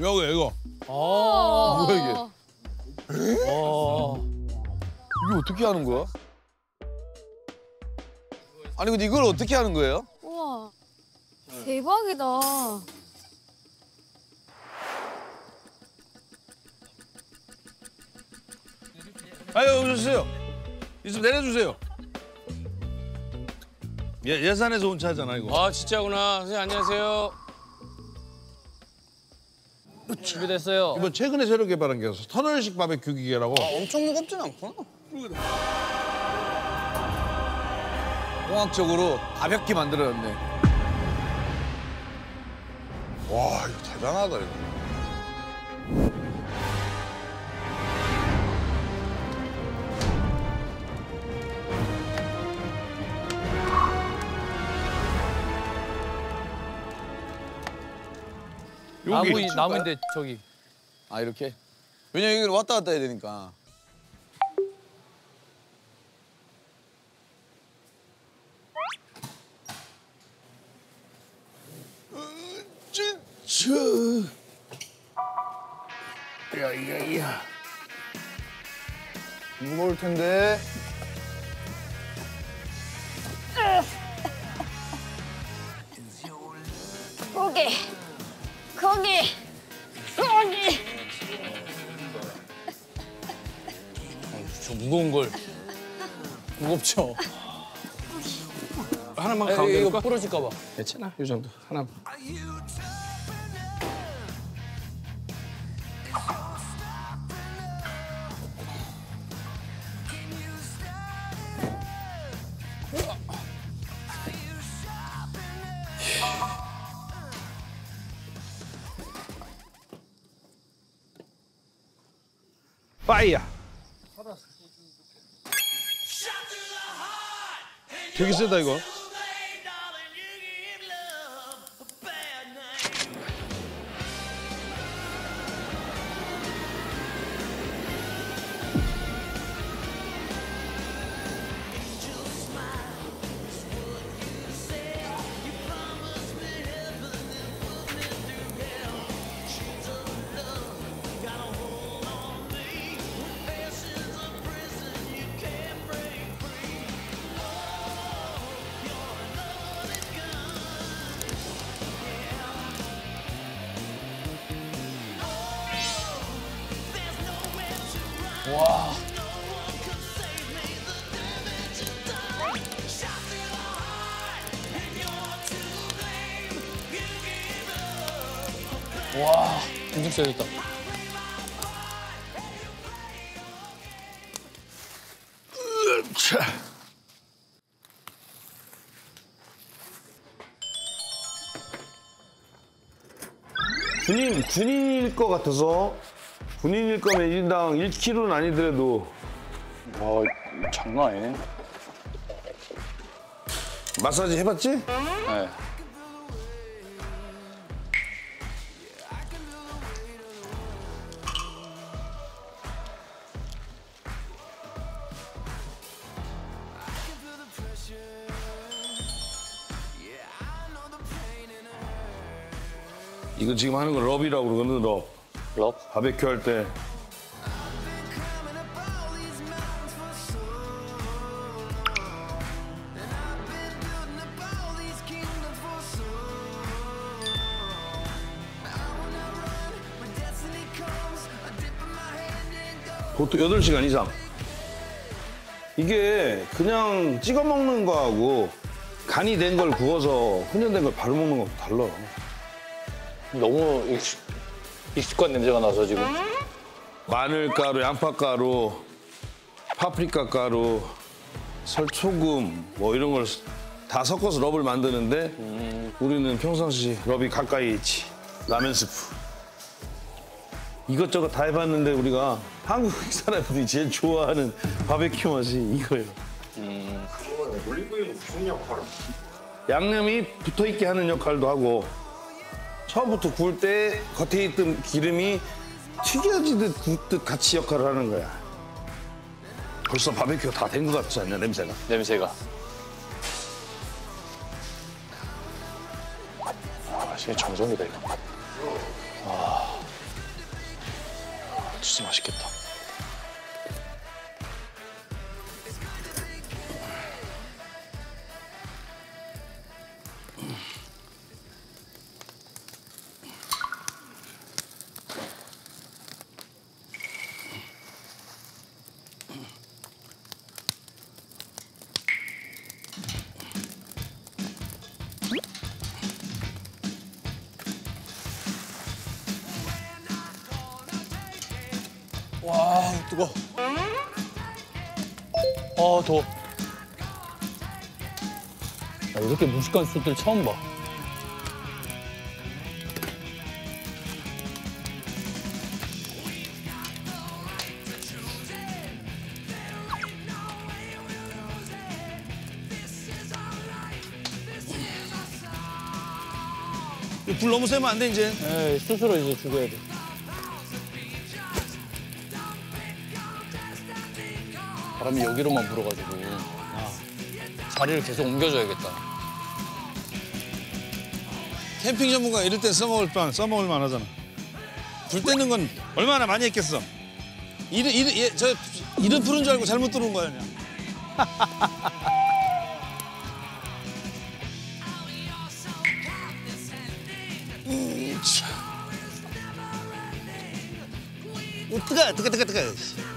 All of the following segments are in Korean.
여기 이거. 뭐야 이게? 이게 어떻게 하는 거야? 아니 근데 이걸 어떻게 하는 거예요? 우와. 대박이다. 아유 오셨어요. 이좀 내려주세요. 예산에서 온 차잖아 이거. 아 진짜구나. 선생님 안녕하세요. 준비됐어요. 이번 최근에 새로 개발한 게 터널식 바베큐 기계라고. 엄청 무겁진 않구나. 공학적으로 가볍게 만들어졌네. 와 이거 대단하다 이거. 나무인데 저기. 아 이렇게? 왜냐면 이걸 왔다 갔다 해야 되니까. 진짜. 야야야. 무거울 텐데. 거기. 저 무거운 걸. 무겁죠. 하나만 아, 가운데 이거 놓을까? 부러질까 봐. 괜찮아. 이 정도. 하나. 빠이야. 되게 세다 이거. 와. 와, 엄청 세졌다. 군인일 것 같아서 군인일 거면 1인당 1kg는 아니더라도 와, 장난 아니네. 마사지 해봤지? 네. 이거 지금 하는 거 럽이라고 그러거든, 럽. 럽? 바베큐 할 때. 보통 8시간 이상. 이게 그냥 찍어 먹는 거하고 간이 된 걸 구워서 훈연된 걸 바로 먹는 거하고 달라. 너무 익숙한 냄새가 나서 지금. 마늘가루, 양파가루, 파프리카 가루, 설소금 뭐 이런 걸 다 섞어서 럽을 만드는데 우리는 평상시 럽이 가까이 있지. 라면 스프. 이것저것 다 해봤는데 우리가 한국 사람들이 제일 좋아하는 바베큐 맛이 이거예요. 올리브유는 무슨 역할을? 양념이 붙어있게 하는 역할도 하고 처음부터 구울 때 겉에 있던 기름이 튀겨지듯 굽듯 같이 역할을 하는 거야. 벌써 바베큐가 다 된 것 같지 않냐, 냄새가? 냄새가. 아, 진짜 정성이다, 이거. 진짜 맛있겠다. 와 뜨거. 아 더워. 야, 이렇게 무식한 숯들 처음 봐. 불 너무 세면 안 돼 이제. 에이, 숯으로 이제 죽여야 돼. 바람이 여기로만 불어가지고 자리를 계속 옮겨줘야겠다. 캠핑 전문가 이럴 때 써먹을 만하잖아. 불 떼는 건 얼마나 많이 했겠어. 이른 푸른 줄 알고 잘못 들어온 거야 그냥. 뜨거.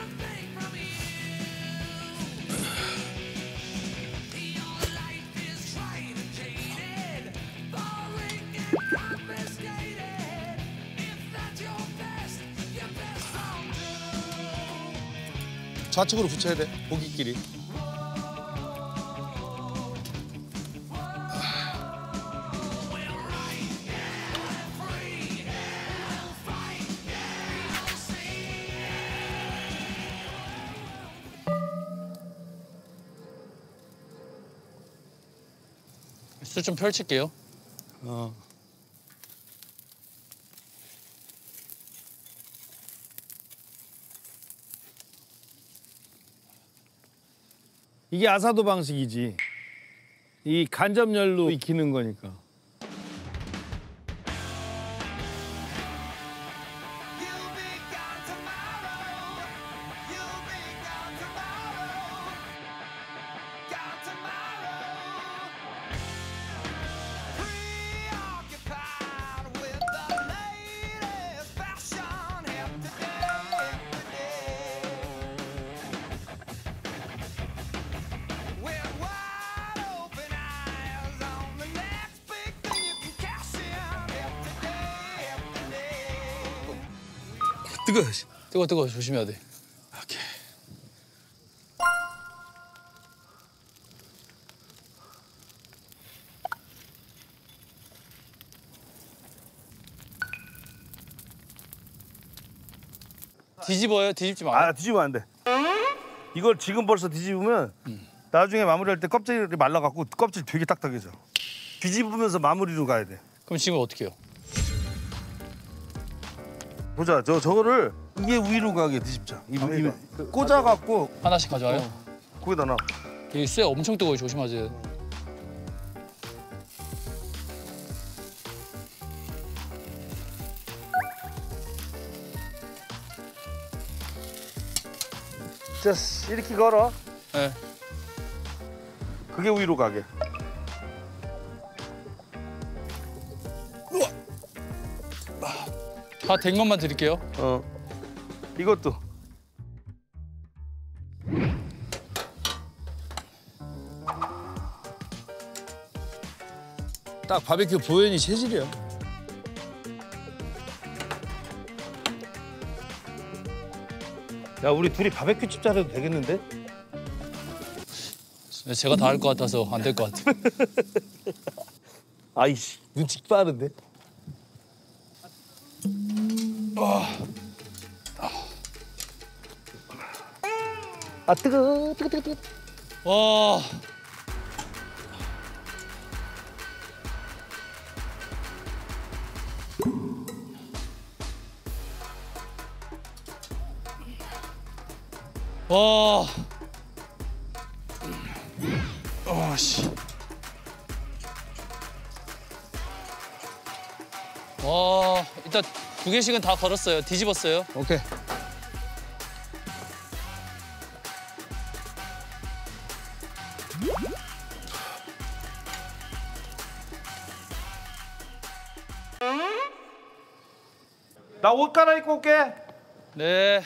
좌측으로 붙여야 돼, 고깃길이. 숯 좀 펼칠게요. 이게 아사도 방식이지. 이 간접열로 익히는 거니까. 뜨거. 뜨거 조심해야 돼. 오케이. 뒤집어요? 뒤집지 마요. 뒤집으면 안 돼. 이걸 지금 벌써 뒤집으면 나중에 마무리할 때 껍질이 말라갖고 껍질 되게 딱딱해져. 뒤집으면서 마무리로 가야 돼. 그럼 지금 어떻게 해요? 보자, 저거를 이게 위로 가게 뒤집자. 꽂아갖고 하나씩 가져와요? 거기다 놔. 이 쇠 엄청 뜨거워요. 조심하세요. just 이렇게 걸어. 네. 그게 위로 가게. 다 된 것만 드릴게요. 이것도. 딱 바베큐 보현이 체질이야. 야, 우리 둘이 바베큐 집 차려도 되겠는데? 제가 다 할 것 같아서 안 될 것 같아요. 아이씨, 눈치 빠른데? 뜨거. 와. 와. 씨. 와, 일단 2개씩은 다 걸었어요. 뒤집었어요. 오케이. 나 옷 갈아입고 올게. 네.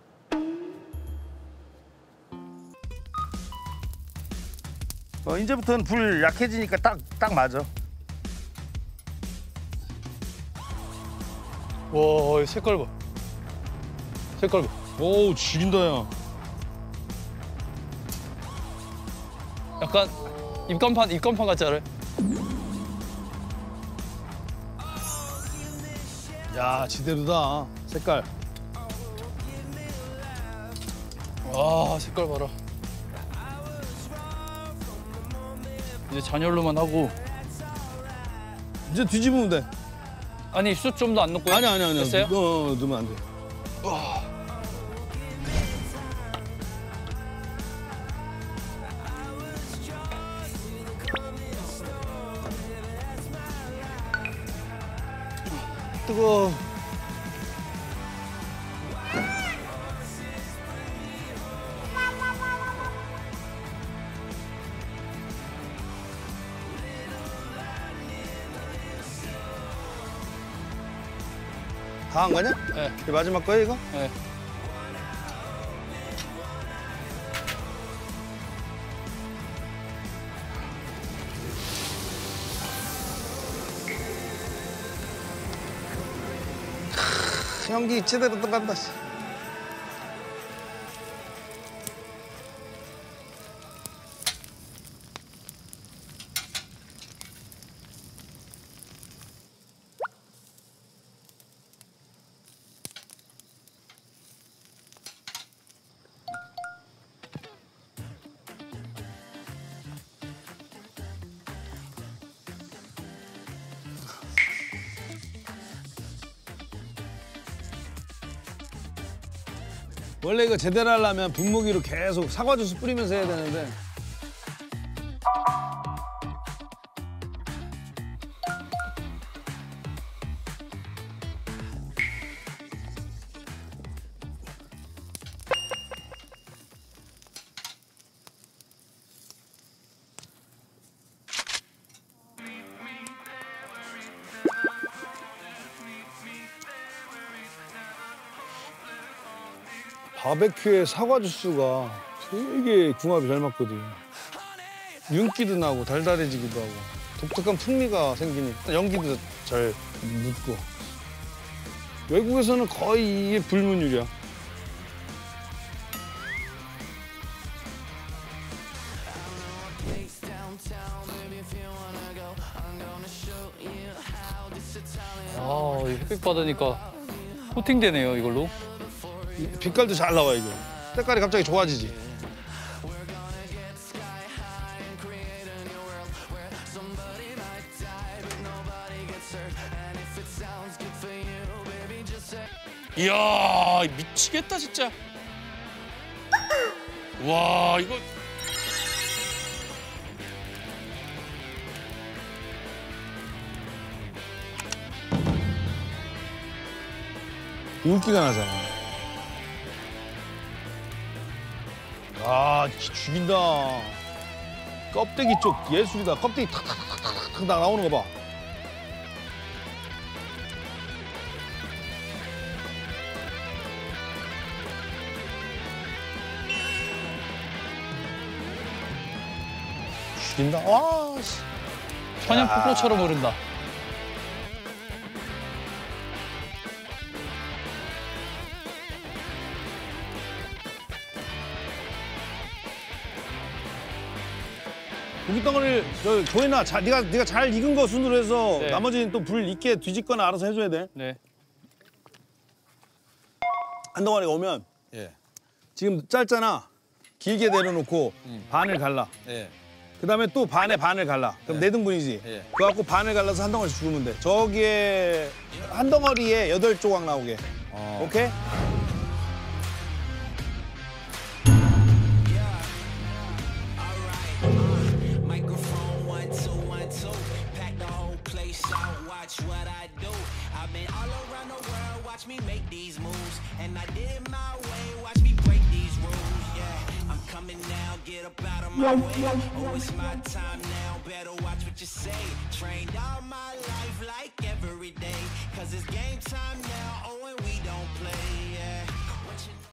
이제부터는 불 약해지니까 딱 맞아. 와, 이 색깔 봐. 색깔 봐. 오 죽인다 야. 약간 입간판 같지 않아요? 야 지대로다 색깔. 와, 색깔 봐라. 이제 잔열로만 하고. 이제 뒤집으면 돼. 아니, 숯 좀 더 안 넣고. 아니. 됐어요? 넣으면 안 돼. 뜨거워. 다 한 거냐? 네. 이게 마지막 거야 이거? 네. 연기 제대로 들어간다. 원래 이거 제대로 하려면 분무기로 계속 사과 주스 뿌리면서 해야 되는데 바베큐에 사과 주스가 되게 궁합이 잘 맞거든. 윤기도 나고 달달해지기도 하고 독특한 풍미가 생기니까 연기도 잘 묻고. 외국에서는 거의 이게 불문율이야. 아, 이 햇빛 받으니까 코팅되네요, 이걸로. 빛깔도 잘 나와 이게. 색깔이 갑자기 좋아지지. 이야, 미치겠다 진짜. 와, 이거 윤기가 나잖아. 아 죽인다. 껍데기 쪽 예술이다. 껍데기 탁탁탁탁탁 나오는 거 봐. 죽인다. 와. 씨. 천연 폭포처럼 흐른다. 고기 덩어리를 저 조이나 네가 잘 익은 거 순으로 해서 네. 나머지는 또 불 익게 뒤집거나 알아서 해줘야 돼. 네. 한 덩어리가 오면 예. 지금 짧잖아. 길게 내려놓고 반을 갈라. 예. 그다음에 또 반에 반을 갈라. 그럼 네 등분이지. 예. 그거 갖고 반을 갈라서 한 덩어리씩 주면 돼. 저기에 한 덩어리에 8조각 나오게. 오케이? Microphone 1, 2, 1, 2. Pack the whole place out, watch what I do. I've been all around the world, watch me make these moves. And I did it my way, watch me break these rules. Yeah, I'm coming now, get up out of my way. Oh, it's my time now, better watch what you say. Trained all my life like every every day. Cause it's game time now, oh, and we don't play, yeah.